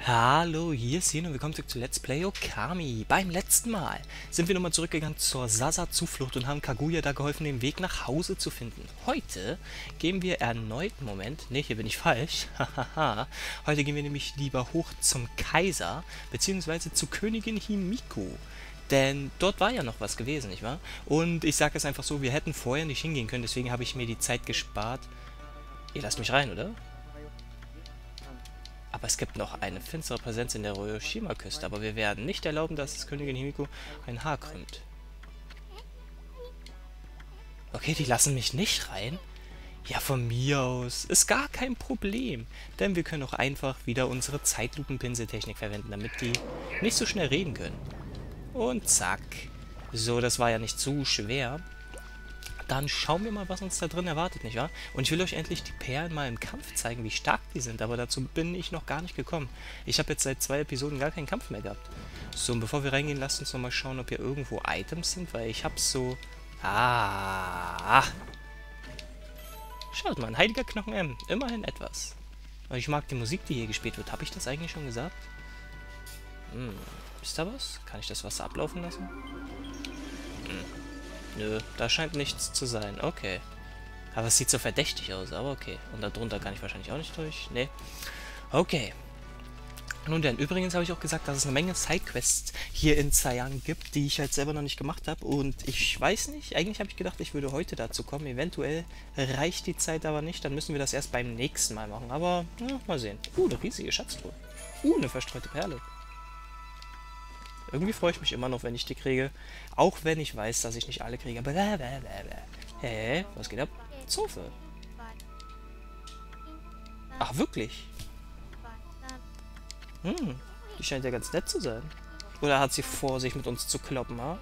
Hallo, hier ist Yin und willkommen zurück zu Let's Play Okami. Beim letzten Mal sind wir nochmal zurückgegangen zur Sasa-Zuflucht und haben Kaguya da geholfen, den Weg nach Hause zu finden. Heute gehen wir erneut, Moment, ne, hier bin ich falsch, hahaha. Heute gehen wir nämlich lieber hoch zum Kaiser, beziehungsweise zu Königin Himiko. Denn dort war ja noch was gewesen, nicht wahr? Und ich sage es einfach so, wir hätten vorher nicht hingehen können, deswegen habe ich mir die Zeit gespart. Ihr lasst mich rein, oder? Aber es gibt noch eine finstere Präsenz in der Ryoshima-Küste, aber wir werden nicht erlauben, dass Königin Himiko ein Haar krümmt. Okay, die lassen mich nicht rein? Ja, von mir aus. Ist gar kein Problem. Denn wir können auch einfach wieder unsere Zeitlupenpinseltechnik verwenden, damit die nicht so schnell reden können. Und zack. So, das war ja nicht zu schwer. Dann schauen wir mal, was uns da drin erwartet, nicht wahr? Und ich will euch endlich die Perlen mal im Kampf zeigen, wie stark die sind, aber dazu bin ich noch gar nicht gekommen. Ich habe jetzt seit 2 Episoden gar keinen Kampf mehr gehabt. So, und bevor wir reingehen, lasst uns noch mal schauen, ob hier irgendwo Items sind, weil ich habe so... Ah! Schaut mal, ein heiliger Knochen M. Immerhin etwas. Und ich mag die Musik, die hier gespielt wird. Habe ich das eigentlich schon gesagt? Ist da was? Kann ich das Wasser ablaufen lassen? Nö, da scheint nichts zu sein. Okay. Aber es sieht so verdächtig aus, aber okay. Und darunter kann ich wahrscheinlich auch nicht durch. Nee. Okay. Nun denn, übrigens habe ich auch gesagt, dass es eine Menge Sidequests hier in Zayang gibt, die ich halt selber noch nicht gemacht habe. Und ich weiß nicht, eigentlich habe ich gedacht, ich würde heute dazu kommen. Eventuell reicht die Zeit aber nicht, dann müssen wir das erst beim nächsten Mal machen. Aber, ja, mal sehen. Eine riesige Schatztruhe. Eine verstreute Perle. Irgendwie freue ich mich immer noch, wenn ich die kriege. Auch wenn ich weiß, dass ich nicht alle kriege. Hä? Was geht ab? Zofe. Ach, wirklich? Die scheint ja ganz nett zu sein. Oder hat sie vor, sich mit uns zu kloppen, ha?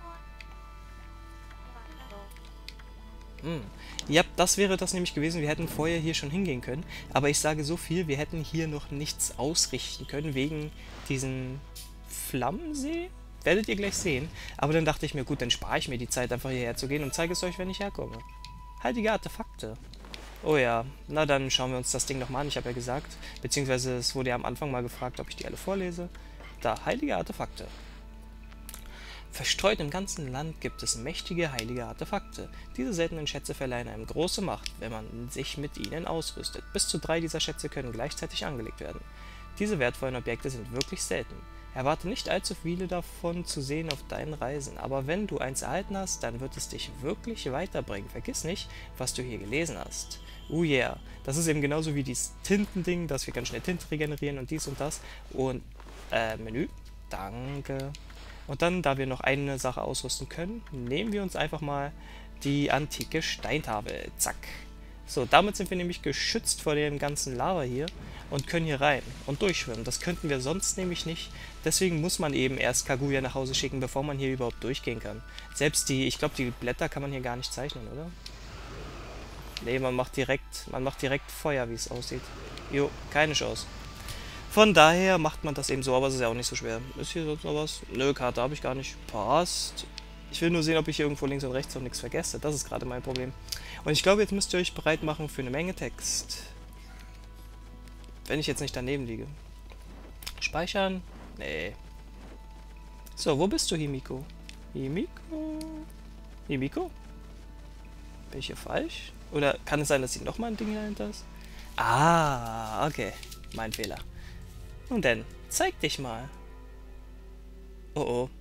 Ja, das wäre das nämlich gewesen. Wir hätten vorher hier schon hingehen können. Aber ich sage so viel, wir hätten hier noch nichts ausrichten können, wegen diesem Flammensee? Werdet ihr gleich sehen. Aber dann dachte ich mir, gut, dann spare ich mir die Zeit, einfach hierher zu gehen und zeige es euch, wenn ich herkomme. Heilige Artefakte. Oh ja, na dann schauen wir uns das Ding nochmal an. Ich habe ja gesagt, beziehungsweise es wurde ja am Anfang mal gefragt, ob ich die alle vorlese. Da, heilige Artefakte. Verstreut im ganzen Land gibt es mächtige heilige Artefakte. Diese seltenen Schätze verleihen einem große Macht, wenn man sich mit ihnen ausrüstet. Bis zu 3 dieser Schätze können gleichzeitig angelegt werden. Diese wertvollen Objekte sind wirklich selten. Erwarte nicht allzu viele davon zu sehen auf deinen Reisen, aber wenn du eins erhalten hast, dann wird es dich wirklich weiterbringen. Vergiss nicht, was du hier gelesen hast. Oh yeah, das ist eben genauso wie dieses Tintending, dass wir ganz schnell Tinte regenerieren und dies und das. Und, Menü, danke. Und dann, da wir noch eine Sache ausrüsten können, nehmen wir uns einfach mal die antike Steintafel. Zack. So, damit sind wir nämlich geschützt vor dem ganzen Lava hier und können hier rein und durchschwimmen. Das könnten wir sonst nämlich nicht. Deswegen muss man eben erst Kaguya nach Hause schicken, bevor man hier überhaupt durchgehen kann. Selbst die, ich glaube, die Blätter kann man hier gar nicht zeichnen, oder? Nee, man macht direkt Feuer, wie es aussieht. Jo, keine Chance. Von daher macht man das eben so, aber es ist ja auch nicht so schwer. Ist hier sonst noch was? Nö, Karte habe ich gar nicht. Passt. Ich will nur sehen, ob ich hier irgendwo links und rechts noch nichts vergesse. Das ist gerade mein Problem. Und ich glaube, jetzt müsst ihr euch bereit machen für eine Menge Text. Wenn ich jetzt nicht daneben liege. Speichern? Nee. So, wo bist du, Himiko? Himiko? Himiko? Bin ich hier falsch? Oder kann es sein, dass hier nochmal ein Ding dahinter ist? Ah, okay. Mein Fehler. Nun denn, zeig dich mal. Oh oh.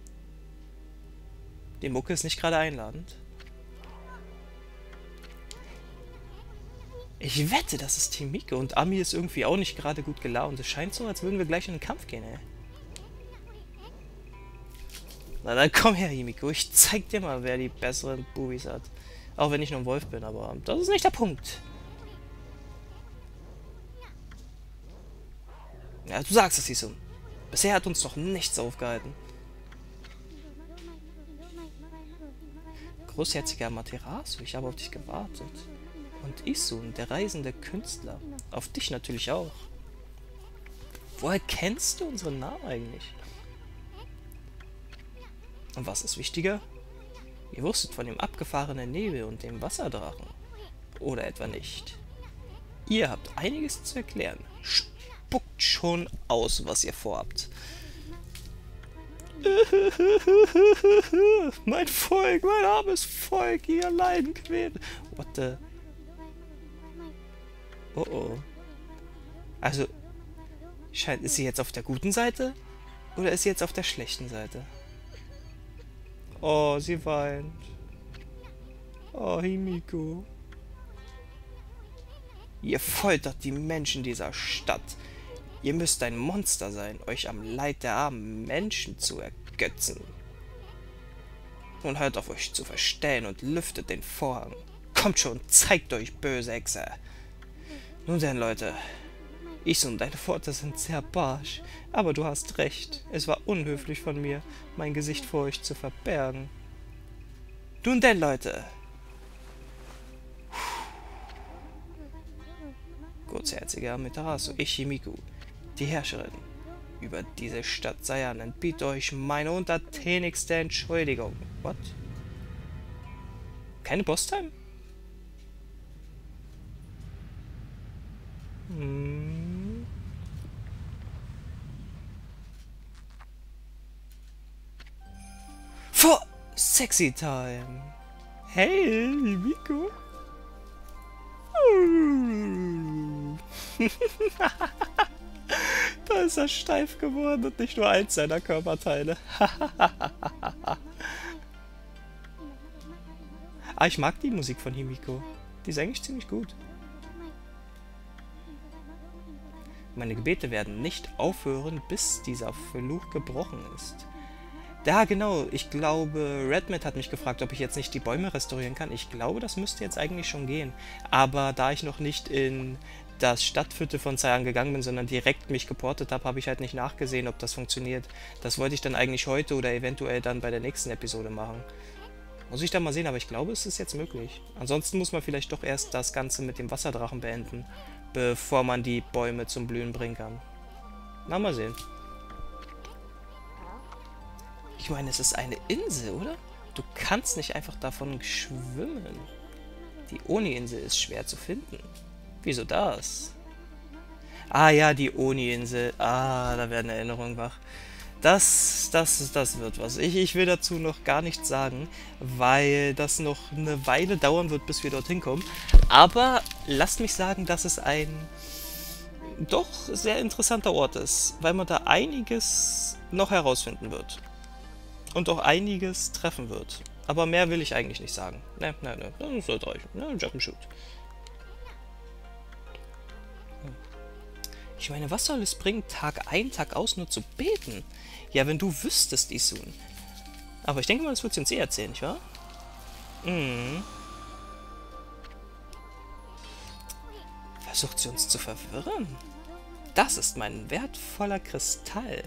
Die Mucke ist nicht gerade einladend. Ich wette, das ist Team Miko und Ami ist irgendwie auch nicht gerade gut gelaunt. Es scheint so, als würden wir gleich in den Kampf gehen, ey. Na dann komm her, Himiko. Ich zeig dir mal, wer die besseren Bubis hat. Auch wenn ich nur ein Wolf bin, aber das ist nicht der Punkt. Ja, du sagst es, Hisun. Bisher hat uns noch nichts aufgehalten. Großherziger Amaterasu, ich habe auf dich gewartet. Und Isun, der reisende Künstler. Auf dich natürlich auch. Woher kennst du unseren Namen eigentlich? Und was ist wichtiger? Ihr wusstet von dem abgefahrenen Nebel und dem Wasserdrachen. Oder etwa nicht? Ihr habt einiges zu erklären. spuckt schon aus, was ihr vorhabt. Mein Volk, mein armes Volk, ihr Leiden quält. What the... Oh oh. Also, ist sie jetzt auf der guten Seite? Oder ist sie jetzt auf der schlechten Seite? Oh, sie weint. Oh, Himiko. Ihr foltert die Menschen dieser Stadt. Ihr müsst ein Monster sein, euch am Leid der armen Menschen zu ergötzen. Nun hört auf, euch zu verstellen und lüftet den Vorhang. Kommt schon, zeigt euch, böse Hexe. Nun denn, Leute, ich und deine Worte sind sehr barsch, aber du hast recht. Es war unhöflich von mir, mein Gesicht vor euch zu verbergen. Nun denn, Leute. Gutsherziger Amaterasu, ich Himiko, die Herrscherin über diese Stadt Saiyanen, biete euch meine untertänigste Entschuldigung. What? Keine Boss-Time? For Sexy Time. Hey, Himiko. Da ist er steif geworden und nicht nur eins seiner Körperteile. Ah, ich mag die Musik von Himiko. Die ist eigentlich ziemlich gut. Meine Gebete werden nicht aufhören, bis dieser Fluch gebrochen ist. Ja, genau. Ich glaube, Redmond hat mich gefragt, ob ich jetzt nicht die Bäume restaurieren kann. Ich glaube, das müsste jetzt eigentlich schon gehen. Aber da ich noch nicht in das Stadtviertel von Cyan gegangen bin, sondern direkt mich geportet habe, habe ich halt nicht nachgesehen, ob das funktioniert. Das wollte ich dann eigentlich heute oder eventuell dann bei der nächsten Episode machen. Muss ich dann mal sehen, aber ich glaube, es ist jetzt möglich. Ansonsten muss man vielleicht doch erst das Ganze mit dem Wasserdrachen beenden, bevor man die Bäume zum Blühen bringen kann. Na, mal sehen. Ich meine, es ist eine Insel, oder? Du kannst nicht einfach davon schwimmen. Die Oni-Insel ist schwer zu finden. Wieso das? Ah ja, die Oni-Insel. Ah, da werden Erinnerungen wach. Das wird was. Ich will dazu noch gar nichts sagen, weil das noch eine Weile dauern wird, bis wir dorthin kommen. Aber lasst mich sagen, dass es ein doch sehr interessanter Ort ist, weil man da einiges noch herausfinden wird. Und auch einiges treffen wird. Aber mehr will ich eigentlich nicht sagen. Ne, das sollte reichen. Ne, Jump and Shoot. Ich meine, was soll es bringen, Tag ein, Tag aus nur zu beten? Ja, wenn du wüsstest, Isun. Aber ich denke mal, das wird sie uns eh erzählen, nicht wahr? Versucht sie uns zu verwirren? Das ist mein wertvoller Kristall.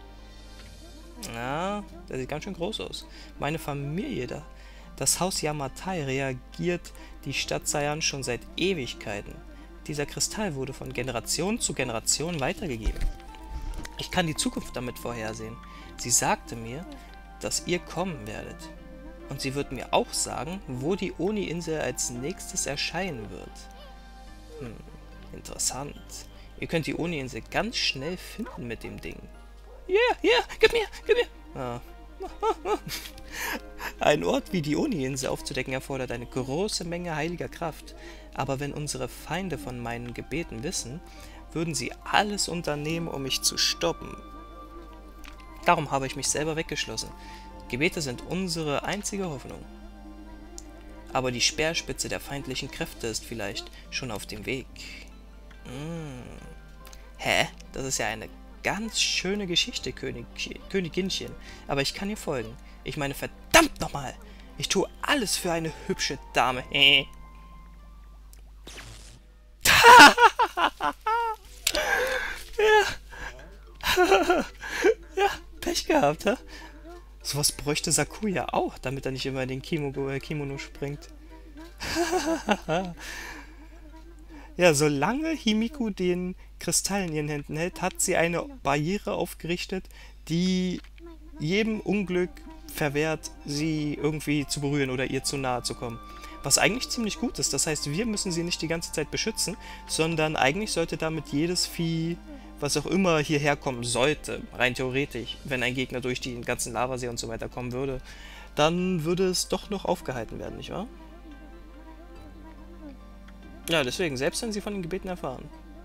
Ja, der sieht ganz schön groß aus. Meine Familie da. Das Haus Yamatai reagiert die Stadt Cyan schon seit Ewigkeiten. Dieser Kristall wurde von Generation zu Generation weitergegeben. Ich kann die Zukunft damit vorhersehen. Sie sagte mir, dass ihr kommen werdet. Und sie wird mir auch sagen, wo die Oni-Insel als nächstes erscheinen wird. Interessant. Ihr könnt die Oni-Insel ganz schnell finden mit dem Ding. Yeah, gib mir! Ah. Ein Ort wie die Oni-Insel aufzudecken erfordert eine große Menge heiliger Kraft. Aber wenn unsere Feinde von meinen Gebeten wissen, würden sie alles unternehmen, um mich zu stoppen. Darum habe ich mich selber weggeschlossen. Gebete sind unsere einzige Hoffnung. Aber die Speerspitze der feindlichen Kräfte ist vielleicht schon auf dem Weg. Hä? Das ist ja eine ganz schöne Geschichte, Königinchen. Aber ich kann ihr folgen. Ich meine, verdammt nochmal! Ich tue alles für eine hübsche Dame. Ja, Pech gehabt, hä? Sowas bräuchte Sakuya auch, damit er nicht immer in den Kimono springt. Ja, solange Himiko den Kristall in ihren Händen hält, hat sie eine Barriere aufgerichtet, die jedem Unglück verwehrt, sie irgendwie zu berühren oder ihr zu nahe zu kommen. Was eigentlich ziemlich gut ist. Das heißt, wir müssen sie nicht die ganze Zeit beschützen, sondern eigentlich sollte damit jedes Vieh was auch immer hierher kommen sollte, rein theoretisch, wenn ein Gegner durch den ganzen Lavasee und so weiter kommen würde, dann würde es doch noch aufgehalten werden, nicht wahr? Ja, deswegen, selbst wenn sie von den Gebeten erfahren.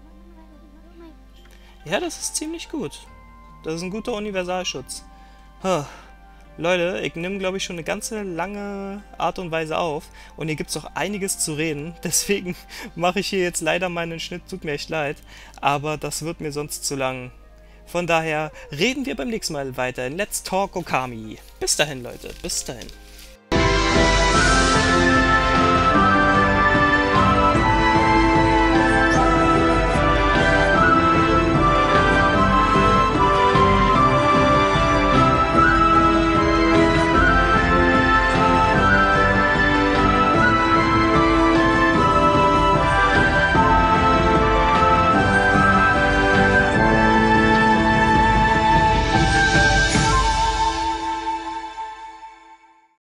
Ja, das ist ziemlich gut. Das ist ein guter Universalschutz. Huh. Leute, ich nehme, glaube ich, schon eine ganze lange Art und Weise auf. Und hier gibt es auch einiges zu reden. Deswegen mache ich hier jetzt leider meinen Schnitt. Tut mir echt leid. Aber das wird mir sonst zu lang. Von daher reden wir beim nächsten Mal weiter in Let's Talk Okami. Bis dahin, Leute. Bis dahin.